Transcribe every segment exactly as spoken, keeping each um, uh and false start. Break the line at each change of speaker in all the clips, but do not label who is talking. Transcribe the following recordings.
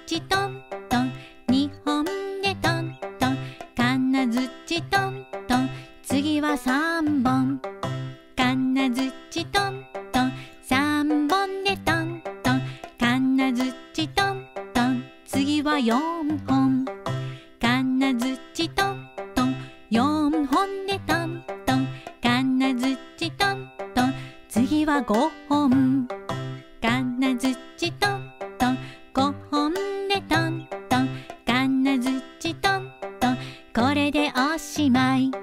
土トントン、にほんでトントン、金槌トントン、次はさんぼん。金槌トントン、さんぼんでトントン、金槌トントン、次はよんほん。金槌トントン、よんほんでトントン、金槌トントン、次はごほん。金槌トントン、ごほんでトントン、金槌トントン、これでおしまい。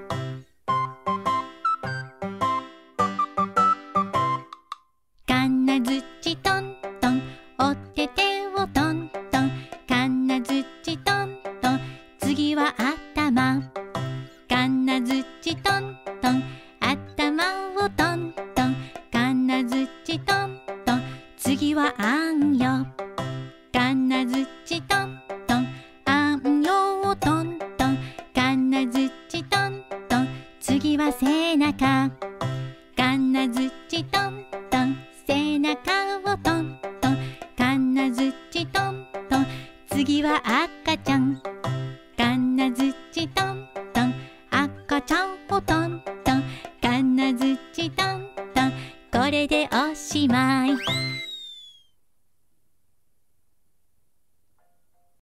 金槌トントン、おててをトントン、金槌トントン、次は頭。金槌トントン、頭をトントン、金槌トントン、次はあんよ。金槌トントン、あんよをトントン、金槌トントン、次は背中。金槌トントン、背中をトントン、金槌トントン、次は赤ちゃん。金槌トントン、赤ちゃんをトン